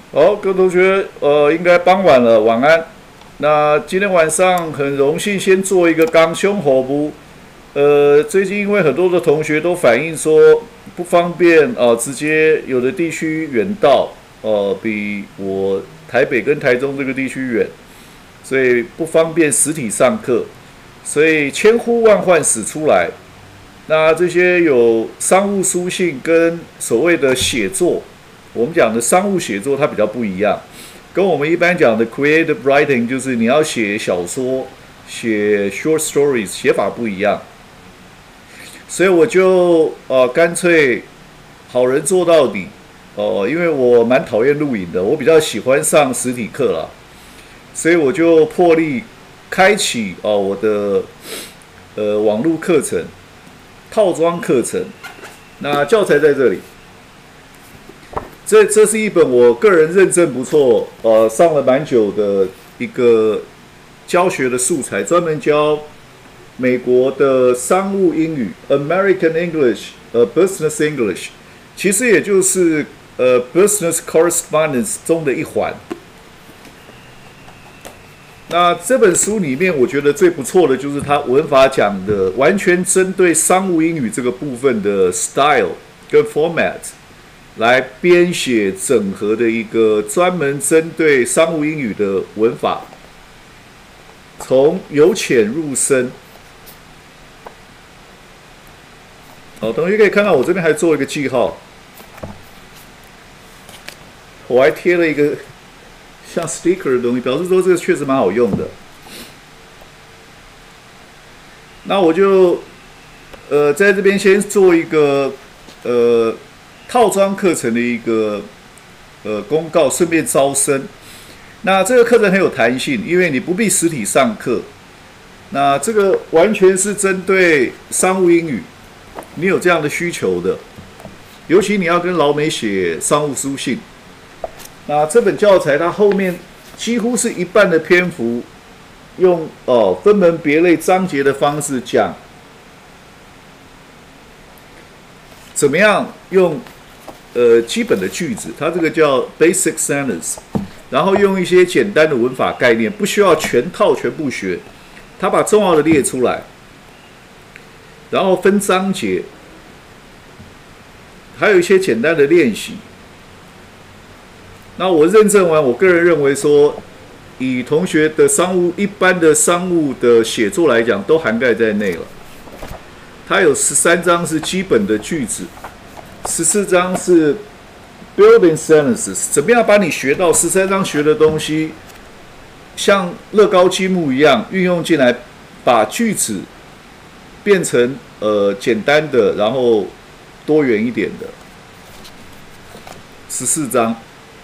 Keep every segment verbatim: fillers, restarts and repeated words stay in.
好，各位同学，呃，应该傍晚了，晚安。那今天晚上很荣幸先做一个刚胸火部。呃，最近因为很多的同学都反映说不方便呃，直接有的地区远到，呃，比我台北跟台中这个地区远，所以不方便实体上课，所以千呼万唤始出来。那这些有商务书信跟所谓的写作。我们讲的商务写作它比较不一样，跟我们一般讲的 creative writing 就是你要写小说、写 short stories 写法不一样，所以我就呃干脆好人做到底哦、呃，因为我蛮讨厌录影的，我比较喜欢上实体课啦，所以我就破例开启哦、呃、我的呃网络课程套装课程，那教材在这里。这这是一本我个人认证不错，呃，上了蛮久的一个教学的素材，专门教美国的商务英语 （American English） 呃 ，Business English， 其实也就是呃 Business Correspondence 中的一环。那这本书里面，我觉得最不错的就是它文法讲的完全针对商务英语这个部分的 style 跟 format。来编写整合的一个专门针对商务英语的文法，从由浅入深。好，同学可以看到我这边还做一个记号，我还贴了一个像 sticker 的东西，表示说这个确实蛮好用的。那我就呃在这边先做一个呃。套装课程的一个呃公告，顺便招生。那这个课程很有弹性，因为你不必实体上课。那这个完全是针对商务英语，你有这样的需求的，尤其你要跟老美写商务书信。那这本教材它后面几乎是一半的篇幅，用哦分门别类章节的方式讲，怎么样用。呃，基本的句子，它这个叫 basic sentence， 然后用一些简单的文法概念，不需要全套全部学，它把重要的列出来，然后分章节，还有一些简单的练习。那我认证完，我个人认为说，以同学的商务一般的商务的写作来讲，都涵盖在内了。它有十三章是基本的句子。十四章是 building sentences， 怎么样把你学到十三章学的东西，像乐高积木一样运用进来，把句子变成呃简单的，然后多元一点的。十四章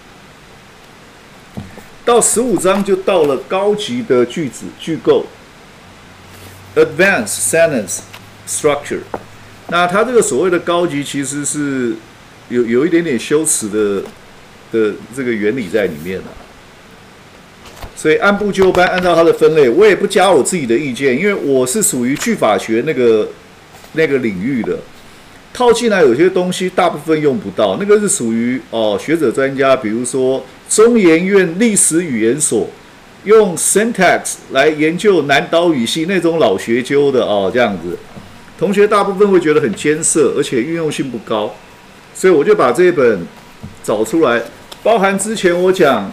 到十五章就到了高级的句子句构 ，advanced sentence structure。那它这个所谓的高级，其实是有有一点点修辞的的这个原理在里面了。所以按部就班，按照它的分类，我也不加我自己的意见，因为我是属于句法学那个那个领域的，套进来有些东西大部分用不到，那个是属于哦学者专家，比如说中研院历史语言所用 syntax 来研究南岛语系那种老学究的哦这样子。同学大部分会觉得很艰涩，而且运用性不高，所以我就把这一本找出来，包含之前我讲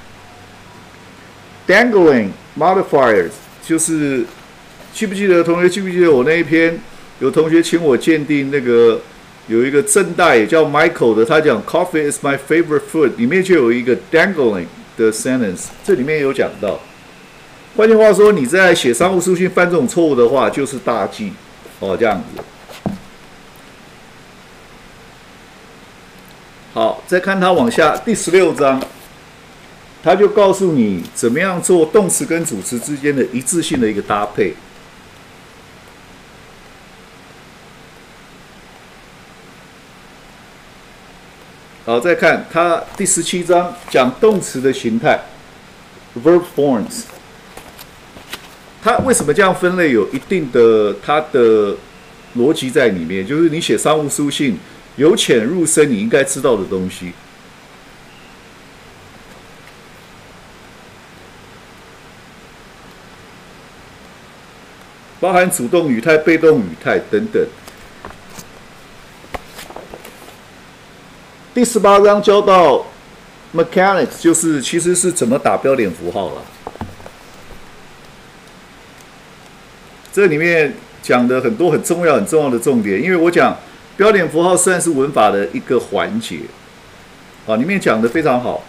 dangling modifiers， 就是记不记得同学记不记得我那一篇有同学请我鉴定那个有一个正大也叫 Michael 的，他讲 Coffee is my favorite food， 里面就有一个 dangling 的 sentence， 这里面有讲到。换句话说，你在写商务书信犯这种错误的话，就是大忌。哦，这样子。好，再看它往下第十六章，它就告诉你怎么样做动词跟主词之间的一致性的一个搭配。好，再看它第十七章讲动词的形态 ，verb forms。它为什么这样分类？有一定的它的逻辑在里面，就是你写商务书信由浅入深，你应该知道的东西。 包含主动语态、被动语态等等。第十八章教到 mechanics， 就是其实是怎么打标点符号了。这里面讲的很多很重要、很重要的重点，因为我讲标点符号算是文法的一个环节，啊，里面讲的非常好。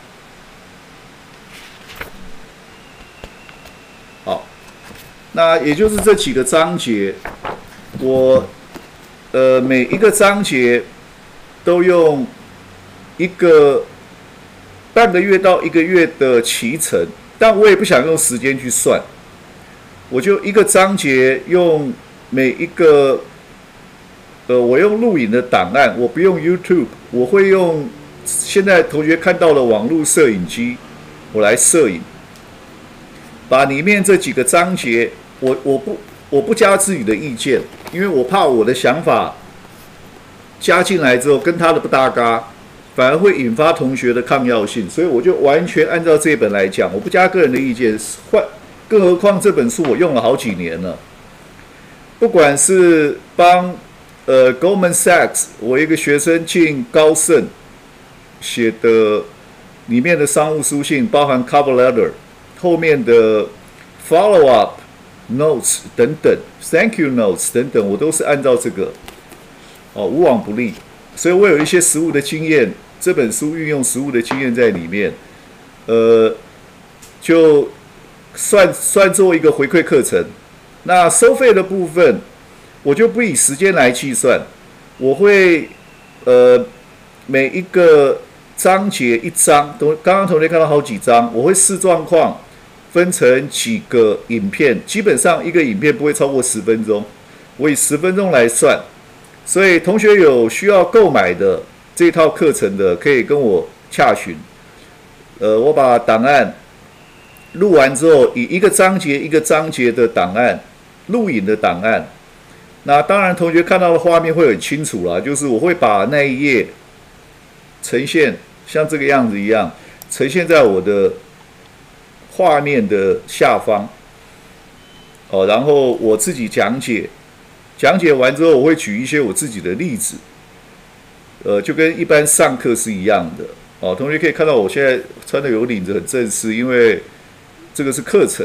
好，那也就是这几个章节，我呃每一个章节都用一个半个月到一个月的期程，但我也不想用时间去算，我就一个章节用每一个，呃，我用录影的档案，我不用 YouTube， 我会用现在同学看到的网络摄影机，我来摄影，把里面这几个章节，我我不我不加自己的意见，因为我怕我的想法加进来之后跟他的不搭嘎。反而会引发同学的抗药性，所以我就完全按照这一本来讲，我不加个人的意见。换，更何况这本书我用了好几年了，不管是帮呃 Goldman Sachs， 我一个学生进高盛写的里面的商务书信，包含 cover letter 后面的 follow up notes 等等 ，thank you notes 等等，我都是按照这个哦，无往不利。所以我有一些实务的经验，这本书运用实务的经验在里面，呃，就算算作一个回馈课程。那收费的部分，我就不以时间来计算，我会呃每一个章节一章，都刚刚同学看到好几章，我会视状况分成几个影片，基本上一个影片不会超过十分钟，我以十分钟来算。所以同学有需要购买的这套课程的，可以跟我洽询。呃，我把档案录完之后，以一个章节一个章节的档案，录影的档案。那当然，同学看到的画面会很清楚啦，就是我会把那一页呈现像这个样子一样，呈现在我的画面的下方。哦，然后我自己讲解。讲解完之后，我会举一些我自己的例子，呃，就跟一般上课是一样的。哦，同学可以看到我现在穿的有领子，很正式，因为这个是课程。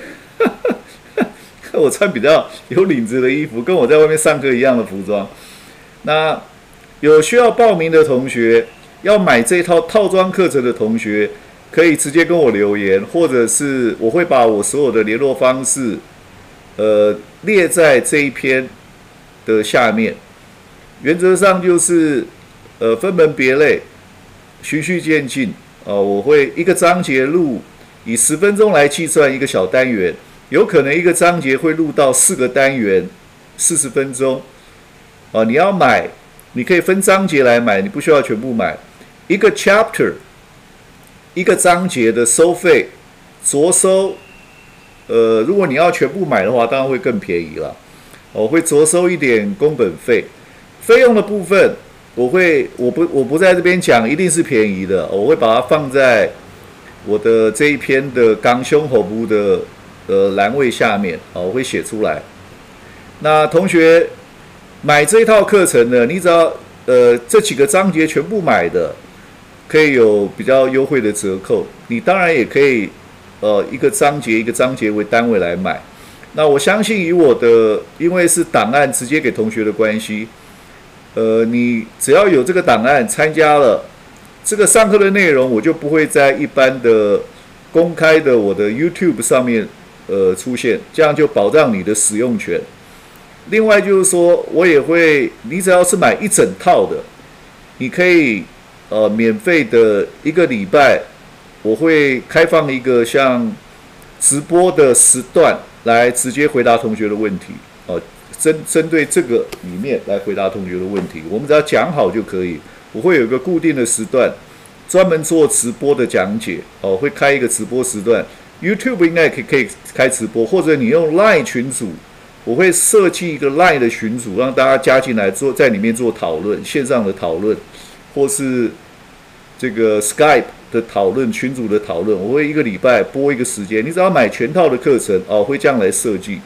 我穿比较有领子的衣服，跟我在外面上课一样的服装。那有需要报名的同学，要买这套套装课程的同学，可以直接跟我留言，或者是我会把我所有的联络方式，呃，列在这一篇的下面。原则上就是呃分门别类，循序渐进。呃，我会一个章节录以十分钟来计算一个小单元，有可能一个章节会录到四个单元，四十分钟。呃，你要买，你可以分章节来买，你不需要全部买。一个 chapter， 一个章节的收费着收。呃，如果你要全部买的话，当然会更便宜了。我会着收一点工本费，费用的部分，我会我不我不在这边讲，一定是便宜的，我会把它放在我的这一篇的刚胸口部的呃栏位下面，我会写出来。那同学买这一套课程呢，你只要呃这几个章节全部买的，可以有比较优惠的折扣。你当然也可以。呃，一个章节一个章节为单位来买，那我相信以我的，因为是档案直接给同学的关系，呃，你只要有这个档案参加了这个上课的内容，我就不会在一般的公开的我的 YouTube 上面呃出现，这样就保障你的使用权。另外就是说，我也会，你只要是买一整套的，你可以呃免费的一个礼拜。我会开放一个像直播的时段来直接回答同学的问题，哦，针针对这个里面来回答同学的问题，我们只要讲好就可以。我会有一个固定的时段，专门做直播的讲解，哦，会开一个直播时段。YouTube 应该可以可以开直播，或者你用 Line 群组，我会设计一个 Line 的群组，让大家加进来做在里面做讨论，线上的讨论，或是这个 Skype。的讨论群组的讨论，我会一个礼拜播一个时间，你只要买全套的课程哦，会这样来设计。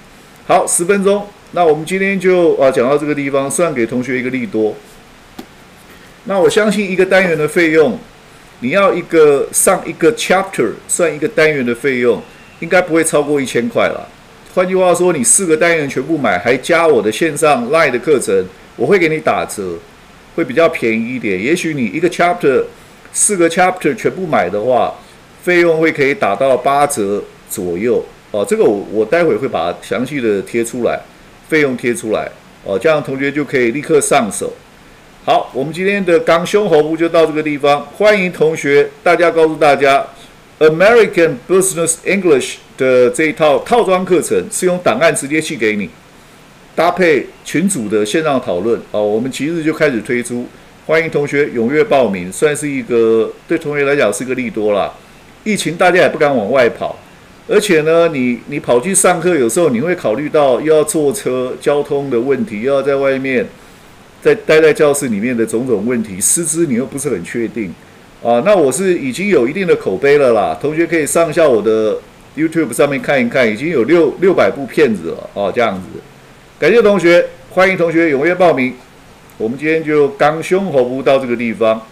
好，十分钟，那我们今天就啊讲到这个地方，算给同学一个利多。那我相信一个单元的费用，你要一个上一个 chapter 算一个单元的费用，应该不会超过一千块啦。换句话说，你四个单元全部买，还加我的线上 Line 的课程，我会给你打折，会比较便宜一点。也许你一个 chapter 四个 chapter 全部买的话，费用会可以打到八折左右哦。这个我我待会会把详细的贴出来，费用贴出来哦，这样同学就可以立刻上手。好，我们今天的刚胸喉部就到这个地方，欢迎同学，大家告诉大家 ，American Business English 的这一套套装课程是用档案直接寄给你，搭配群组的线上讨论哦。我们即日就开始推出，欢迎同学踊跃报名，算是一个对同学来讲是个利多啦。疫情大家也不敢往外跑，而且呢，你你跑去上课，有时候你会考虑到又要坐车、交通的问题，又要在外面。在待在教室里面的种种问题，师资你又不是很确定啊。那我是已经有一定的口碑了啦，同学可以上一下我的 YouTube 上面看一看，已经有六六百部片子了哦，这样子。感谢同学，欢迎同学踊跃报名。我们今天就刚胸喉部到这个地方。